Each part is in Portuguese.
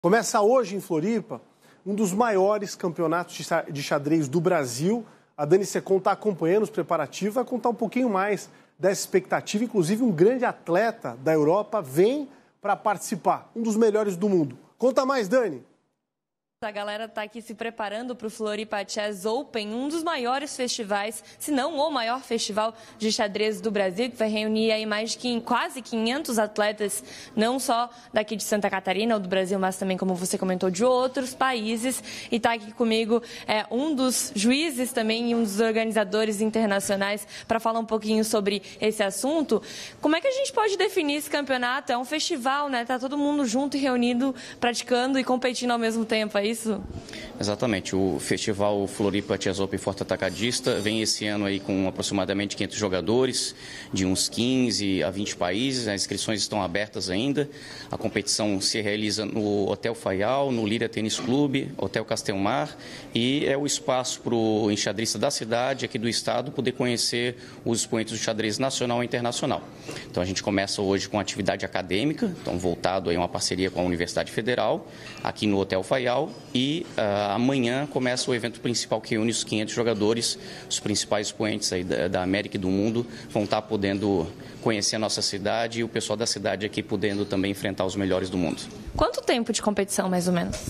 Começa hoje em Floripa um dos maiores campeonatos de xadrez do Brasil. A Dani Secon está acompanhando os preparativos, vai contar um pouquinho mais dessa expectativa. Inclusive, um grande atleta da Europa vem para participar, um dos melhores do mundo. Conta mais, Dani. A galera está aqui se preparando para o Floripa Chess Open, um dos maiores festivais, se não o maior festival de xadrez do Brasil, que vai reunir aí mais de quase 500 atletas, não só daqui de Santa Catarina ou do Brasil, mas também, como você comentou, de outros países. E está aqui comigo um dos juízes também e um dos organizadores internacionais para falar um pouquinho sobre esse assunto. Como é que a gente pode definir esse campeonato? É um festival, né? Tá todo mundo junto e reunido, praticando e competindo ao mesmo tempo, é isso? Exatamente. O Festival Floripa Chess Open Forte Atacadista vem esse ano aí com aproximadamente 500 jogadores, de uns 15 a 20 países. As inscrições estão abertas ainda. A competição se realiza no Hotel Faial, no Lira Tênis Clube, Hotel Castelmar, e é o espaço para o enxadrista da cidade, aqui do estado, poder conhecer os expoentes do xadrez nacional e internacional. Então a gente começa hoje com atividade acadêmica, então voltado aí a uma parceria com a Universidade Federal, aqui no Hotel Faial. E amanhã começa o evento principal que reúne os 500 jogadores, os principais expoentes aí da América e do mundo vão estar podendo conhecer a nossa cidade e o pessoal da cidade aqui podendo também enfrentar os melhores do mundo. Quanto tempo de competição, mais ou menos?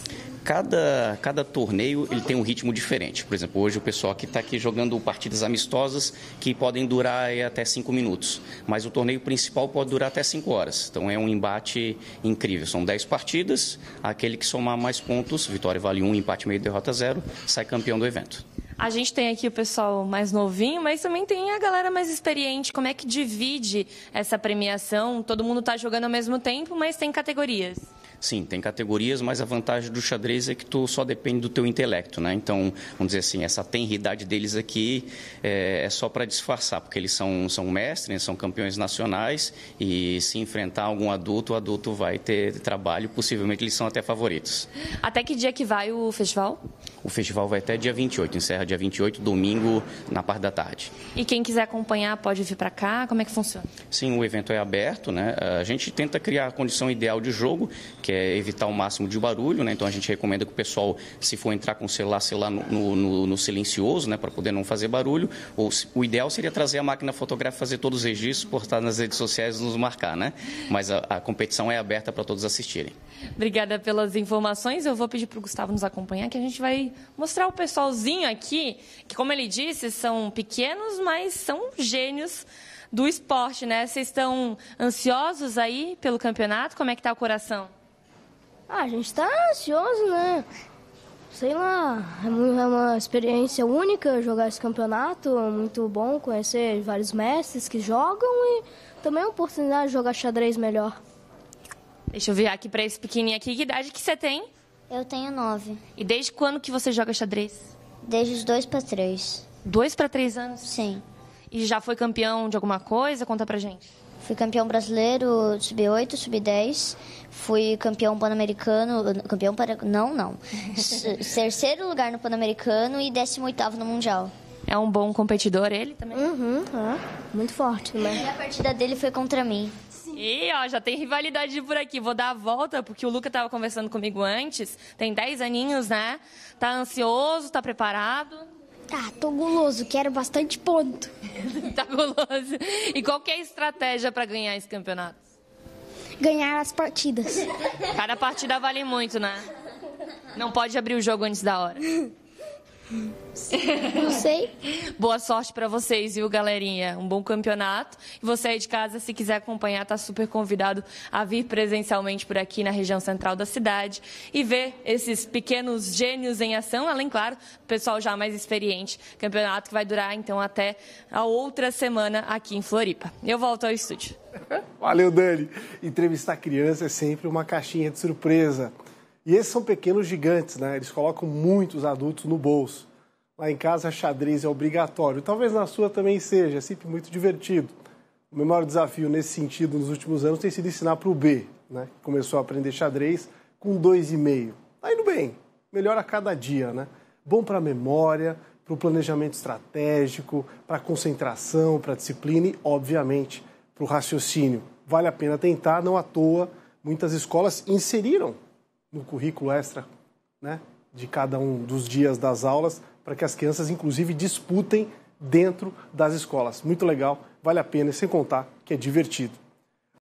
Cada torneio ele tem um ritmo diferente. Por exemplo, hoje o pessoal que está aqui jogando partidas amistosas que podem durar até 5 minutos. Mas o torneio principal pode durar até 5 horas. Então é um embate incrível. São 10 partidas. Aquele que somar mais pontos, vitória vale 1, empate meio, derrota 0, sai campeão do evento. A gente tem aqui o pessoal mais novinho, mas também tem a galera mais experiente. Como é que divide essa premiação? Todo mundo está jogando ao mesmo tempo, mas tem categorias. Sim, tem categorias, mas a vantagem do xadrez é que tu só depende do teu intelecto, né? Então, vamos dizer assim, essa tenridade deles aqui é só para disfarçar, porque eles são mestres, são campeões nacionais e se enfrentar algum adulto, o adulto vai ter trabalho, possivelmente eles são até favoritos. Até que dia que vai o festival? O festival vai até dia 28, encerra dia 28, domingo, na parte da tarde. E quem quiser acompanhar pode vir para cá? Como é que funciona? Sim, o evento é aberto, né? A gente tenta criar a condição ideal de jogo, que é evitar o máximo de barulho, né? Então a gente recomenda que o pessoal, se for entrar com o celular no silencioso, né? Para poder não fazer barulho. Ou o ideal seria trazer a máquina fotográfica, fazer todos os registros, postar nas redes sociais e nos marcar, né? Mas a competição é aberta para todos assistirem. Obrigada pelas informações. Eu vou pedir para o Gustavo nos acompanhar, que a gente vai mostrar o pessoalzinho aqui, que, como ele disse, são pequenos, mas são gênios do esporte, né? Vocês estão ansiosos aí pelo campeonato? Como é que tá o coração? A gente está ansioso, né? Sei lá, é uma experiência única jogar esse campeonato, muito bom conhecer vários mestres que jogam e também a oportunidade de jogar xadrez melhor. Deixa eu vir aqui para esse pequenininho aqui. Que idade que você tem? Eu tenho 9. E desde quando que você joga xadrez? Desde os 2 para 3. 2 para 3 anos? Sim. E já foi campeão de alguma coisa? Conta pra gente. Fui campeão brasileiro sub-8, sub-10. Fui campeão pan-americano. Não. Terceiro lugar no pan-americano e 18º no mundial. É um bom competidor ele também? Muito forte também. E a partida dele foi contra mim. E ó, já tem rivalidade por aqui. Vou dar a volta, porque o Luca estava conversando comigo antes. Tem 10 aninhos, né? Tá ansioso, tá preparado? Tá, tô guloso, quero bastante ponto. Tá guloso. E qual que é a estratégia para ganhar esse campeonato? Ganhar as partidas. Cada partida vale muito, né? Não pode abrir o jogo antes da hora. Não sei. Boa sorte para vocês, viu, galerinha? Um bom campeonato. E você aí de casa, se quiser acompanhar, tá super convidado a vir presencialmente por aqui na região central da cidade e ver esses pequenos gênios em ação, além, claro, do pessoal já mais experiente. Campeonato que vai durar, então, até a outra semana aqui em Floripa. Eu volto ao estúdio. Valeu, Dani. Entrevistar criança é sempre uma caixinha de surpresa. E esses são pequenos gigantes, né? Eles colocam muitos adultos no bolso. Lá em casa, xadrez é obrigatório. Talvez na sua também seja, é sempre muito divertido. O meu maior desafio nesse sentido nos últimos anos tem sido ensinar para o B, né? Que começou a aprender xadrez com 2,5. Tá indo bem, melhor a cada dia, né? Bom para a memória, para o planejamento estratégico, para a concentração, para a disciplina e, obviamente, para o raciocínio. Vale a pena tentar, não à toa. Muitas escolas inseriram no currículo extra, né, de cada um dos dias das aulas, para que as crianças, inclusive, disputem dentro das escolas. Muito legal, vale a pena, sem contar que é divertido.